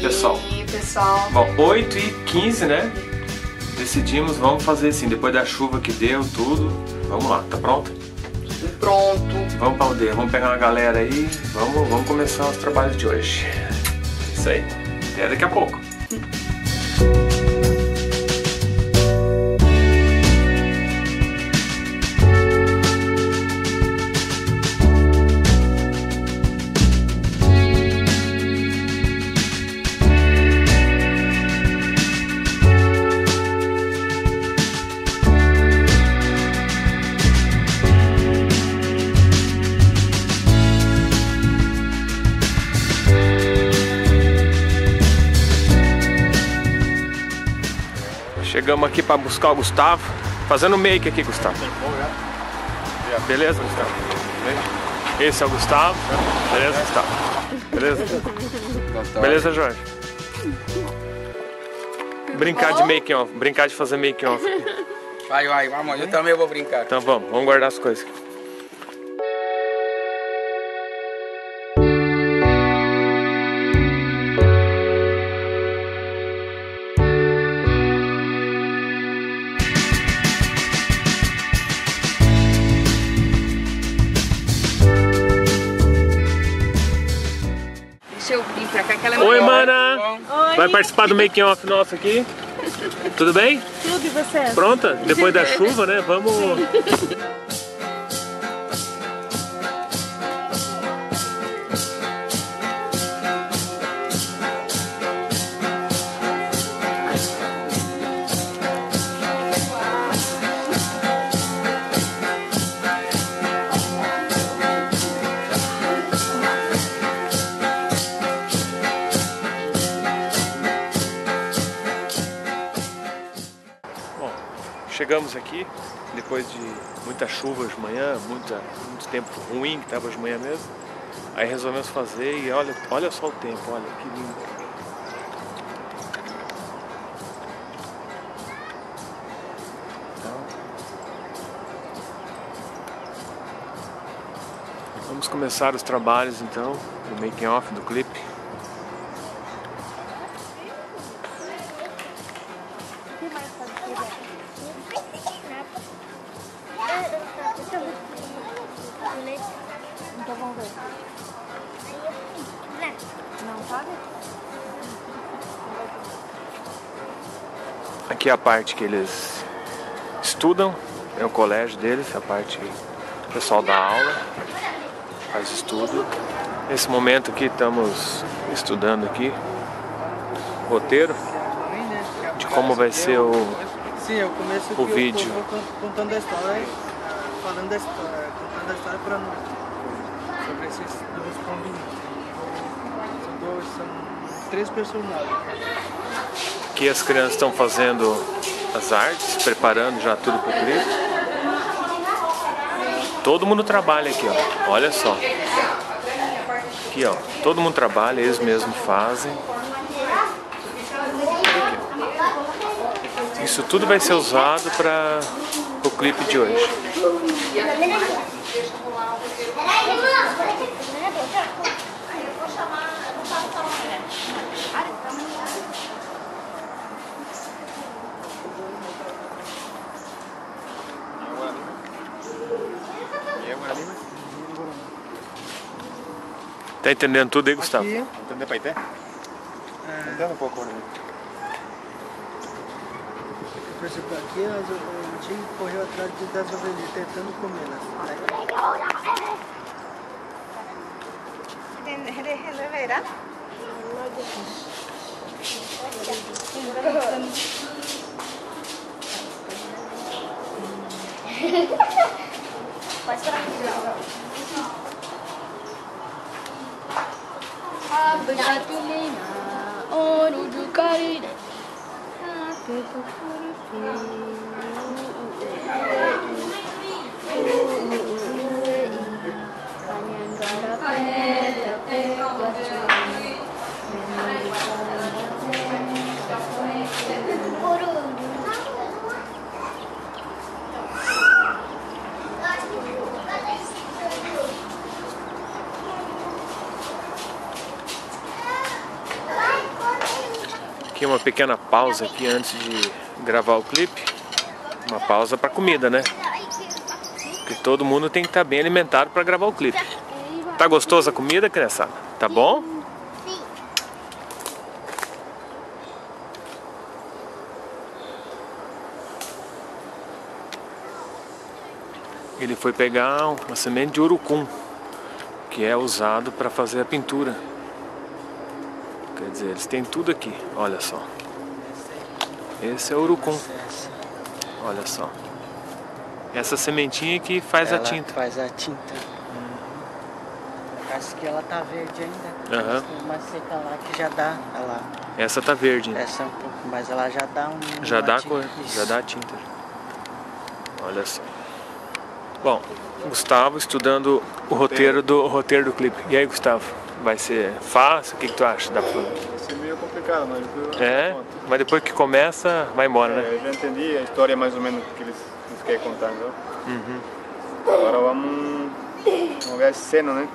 pessoal? E aí, pessoal? Bom, 8h15, né? Decidimos, vamos fazer assim, depois da chuva que deu, tudo. Vamos lá, tá pronto? Pronto. Vamos pra aldeia, vamos pegar uma galera aí, vamos começar os trabalhos de hoje. Isso aí, até daqui a pouco. Chegamos aqui para buscar o Gustavo. Fazendo make aqui, Gustavo. Beleza, Gustavo? Esse é o Gustavo. Beleza, Gustavo? Beleza? Beleza, Jorge? Brincar de make off, brincar de fazer make off. Vai, vamos, eu também vou brincar. Então vamos guardar as coisas. Deixa eu vir pra cá que ela é Oi, maior. mana! Oi. Vai participar do making off nosso aqui? Tudo bem? Tudo, e você? Pronta? Depois da chuva, né? Vamos... Chegamos aqui, depois de muita chuva de manhã, muito tempo ruim que estava de manhã mesmo. Aí resolvemos fazer e olha só o tempo, olha que lindo. Então, vamos começar os trabalhos então, do making off do clipe. Então vamos ver. Não sabe? Aqui é a parte que eles estudam, é o colégio deles, a parte que o pessoal dá aula, faz estudo. Nesse momento aqui estamos estudando aqui o roteiro de como vai ser o vídeo. Contando a história, falando da história, contando a história para nós sobre esses dois combinados. São 3 personagens. Aqui as crianças estão fazendo as artes, preparando já tudo para o clipe. Todo mundo trabalha aqui, ó. Olha só. Aqui, ó. Todo mundo trabalha, eles mesmos fazem. Isso tudo vai ser usado para o clipe de hoje. Tá entendendo tudo aí, Gustavo? Entendeu, pai? Entendo um pouco, né? Por exemplo, aqui o time correu atrás das ovelhas, tentando comê-las. Verá? Pode esperar. Abratulina, ouro do carina. aqui uma pequena pausa aqui antes de gravar o clipe. Uma pausa para comida, né? Porque todo mundo tem que estar bem alimentado para gravar o clipe. Tá gostosa a comida, criançada? Tá bom? Ele foi pegar uma semente de urucum, que é usado para fazer a pintura. Quer dizer, eles têm tudo aqui, olha só. Esse é o urucum, olha só. Essa sementinha que faz a tinta. Faz a tinta. Acho que ela tá verde ainda. Tem uma seca lá que já dá. Ela... Essa tá verde. Essa é um pouco, mas ela já dá um... Já dá cor, já dá tinta. Olha só. Bom, Gustavo estudando o roteiro do clipe. E aí, Gustavo? Vai ser fácil? O que tu acha? Dá pra... Vai ser meio complicado, mas depois mas depois que começa, vai embora, né? eu já entendi a história mais ou menos que eles querem contar, entendeu? Agora vamos ver as cenas, né?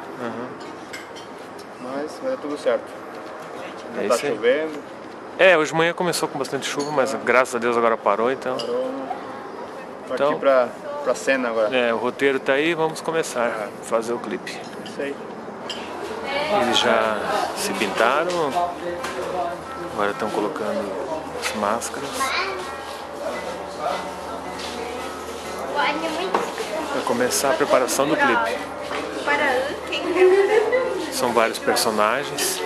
Mas vai dar tudo certo. É Não tá isso aí. chovendo. Hoje de manhã começou com bastante chuva, mas graças a Deus agora parou, então... Partir pra cena agora. O roteiro tá aí, vamos começar a fazer o clipe. Isso aí. Eles já se pintaram, agora estão colocando as máscaras. Para começar a preparação do clipe. São vários personagens.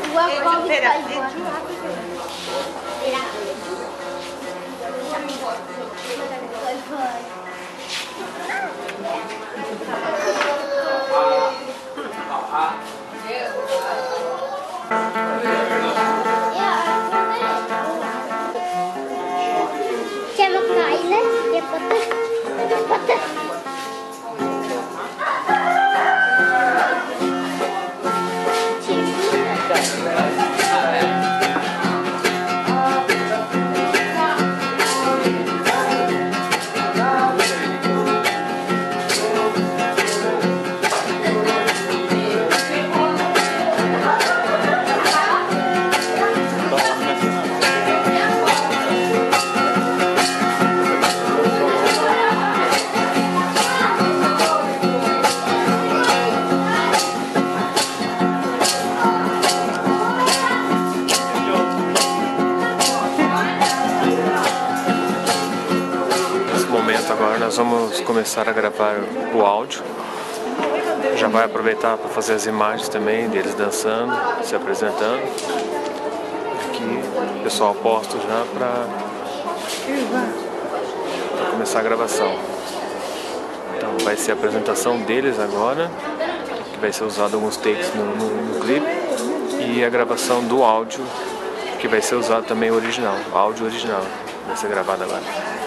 Agora nós vamos começar a gravar o áudio. Já vai aproveitar para fazer as imagens também deles dançando, se apresentando. Aqui o pessoal posto já para começar a gravação. Então vai ser a apresentação deles agora, que vai ser usado alguns takes no clipe, e a gravação do áudio, que vai ser usado também o original, o áudio original vai ser gravado agora.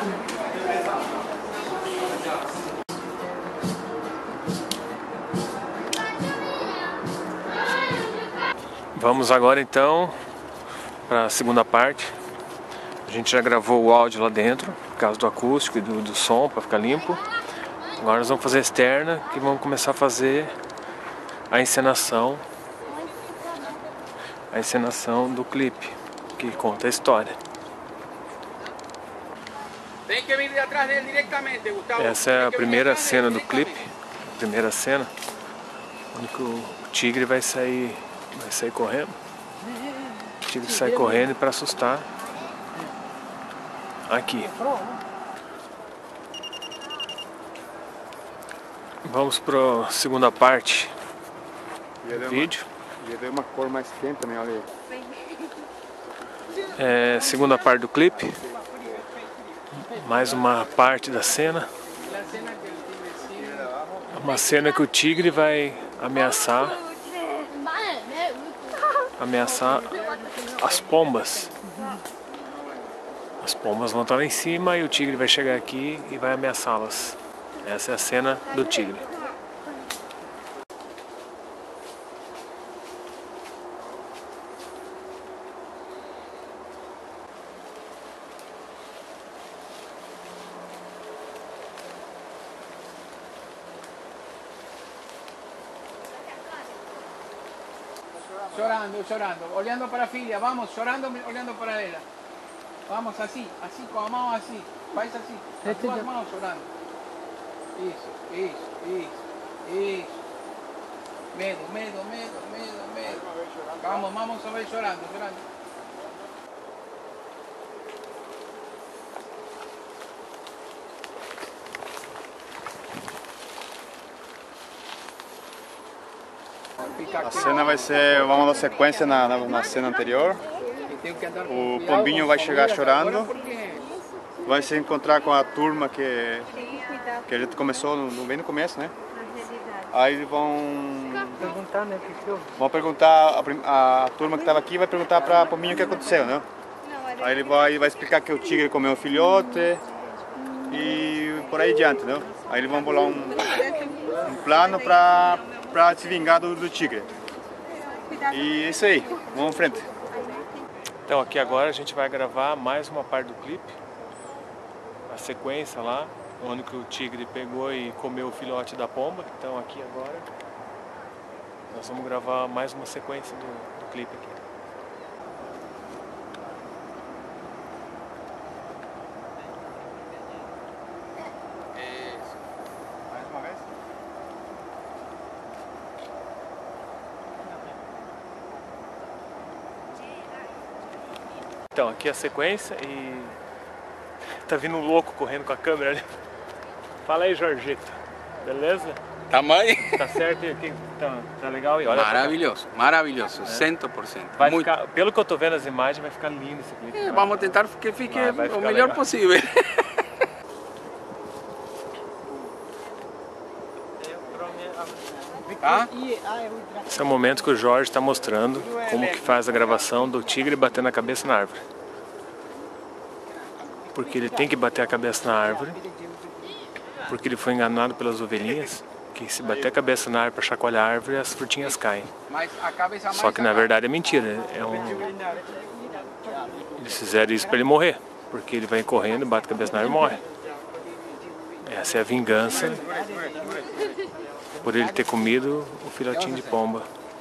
Vamos agora então para a segunda parte. A gente já gravou o áudio lá dentro, por causa do acústico e do som, para ficar limpo. Agora nós vamos fazer a externa, que vamos começar a fazer a encenação do clipe, que conta a história. Tem que vir de atrás dele diretamente, Gustavo. Essa é a primeira cena do clipe, primeira cena, onde o tigre vai sair correndo. O tigre sai correndo para assustar. Aqui. Vamos para a segunda parte do vídeo. Já deu uma cor mais quente também, olha aí. Segunda parte do clipe. Mais uma parte da cena. Uma cena que o tigre vai ameaçar as pombas. As pombas vão estar lá em cima e o tigre vai chegar aqui e vai ameaçá-las. Essa é a cena do tigre. Llorando, llorando. Olhando para a filha. Vamos, llorando, olhando para ela. Vamos, assim, assim, com a mão assim. Faz assim. As duas mãos chorando. Isso, isso, isso, isso. Medo, medo, medo, medo, medo. Vamos a ver chorando, chorando. A cena vai ser, vamos dar sequência na cena anterior. O pombinho vai chegar chorando, vai se encontrar com a turma que a gente começou bem no começo, né? Aí eles vão perguntar, a turma que estava aqui vai perguntar para o pombinho o que aconteceu, né? Aí ele vai explicar que o tigre comeu o filhote e por aí adiante, né? Aí eles vão bolar um plano para se vingar do tigre. E é isso aí, vamos em frente. Então aqui agora a gente vai gravar mais uma parte do clipe, a sequência lá, onde que o tigre pegou e comeu o filhote da pomba. Então aqui agora nós vamos gravar mais uma sequência do clipe aqui. Mais uma vez? Então aqui a sequência e tá vindo um louco correndo com a câmera ali. Fala aí, Jorgito, beleza? Tamanho? Tá certo aqui? Tá legal? E olha, Maravilhoso, maravilhoso, 100%. vai ficar, pelo que eu tô vendo as imagens, vai ficar lindo esse clipe. Vamos tentar que fique vai o ficar melhor legal. possível. Tá? Esse é o momento que o Jorge está mostrando como que faz a gravação do tigre batendo a cabeça na árvore. Porque ele tem que bater a cabeça na árvore, porque ele foi enganado pelas ovelhinhas, que se bater a cabeça na árvore para chacoalhar a árvore, as frutinhas caem. Só que na verdade é mentira, eles fizeram isso para ele morrer, porque ele vai correndo, bate a cabeça na árvore e morre. Essa é a vingança por ele ter comido o filhotinho de pomba.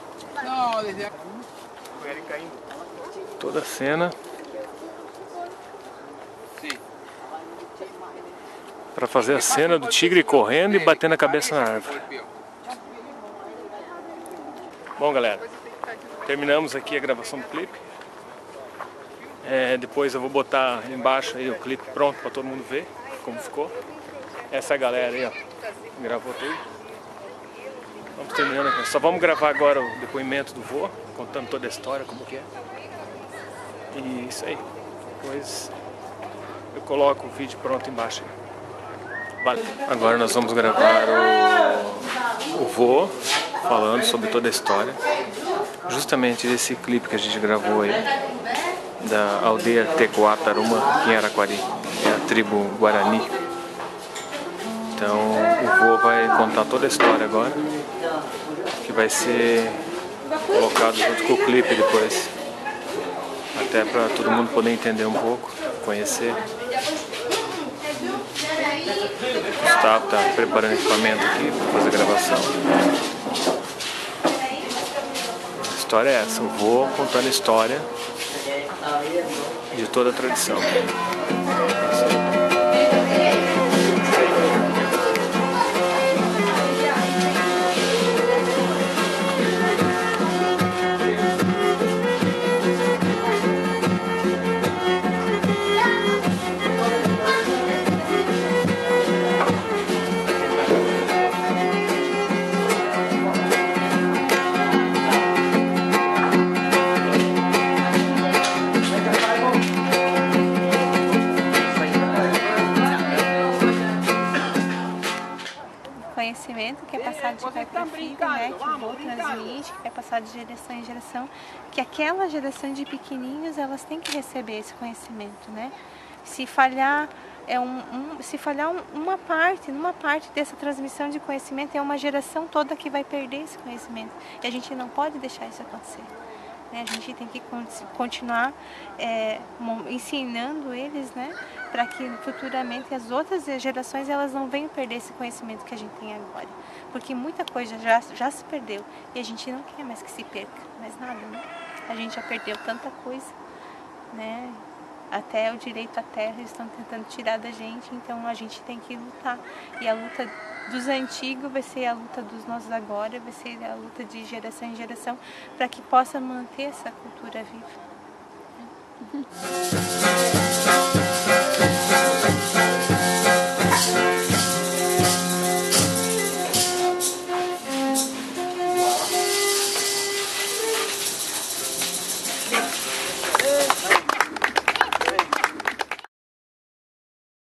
Toda a cena para fazer a cena do tigre correndo e batendo a cabeça na árvore. Bom, galera, terminamos aqui a gravação do clipe. Depois eu vou botar embaixo aí o clipe pronto para todo mundo ver como ficou. Essa é a galera aí, ó, gravou tudo. Vamos terminando aqui. Só vamos gravar agora o depoimento do vô, contando toda a história, como que é. E isso aí. Depois eu coloco o vídeo pronto embaixo. Valeu. Agora nós vamos gravar o vô falando sobre toda a história. Justamente esse clipe que a gente gravou aí, da aldeia Tecoataruma, aqui em Araquari. É a tribo Guarani. Então o vô vai contar toda a história agora, que vai ser colocado junto com o clipe depois, até para todo mundo poder entender um pouco, conhecer. O Gustavo está preparando equipamento aqui para fazer a gravação. A história é essa, o vô contando a história de toda a tradição. Conhecimento que é passado de pai para filho, né, que o vô transmite, que é passado de geração em geração, que aquela geração de pequenininhos, elas têm que receber esse conhecimento, né? Se falhar numa parte dessa transmissão de conhecimento, é uma geração toda que vai perder esse conhecimento. E a gente não pode deixar isso acontecer. né? A gente tem que continuar ensinando eles, né? Para que futuramente as outras gerações elas não venham perder esse conhecimento que a gente tem agora. Porque muita coisa já se perdeu e a gente não quer mais que se perca, mais nada, né? A gente já perdeu tanta coisa, né? Até o direito à terra eles estão tentando tirar da gente, então a gente tem que lutar. E a luta dos antigos vai ser a luta dos nossos agora, vai ser a luta de geração em geração, para que possa manter essa cultura viva.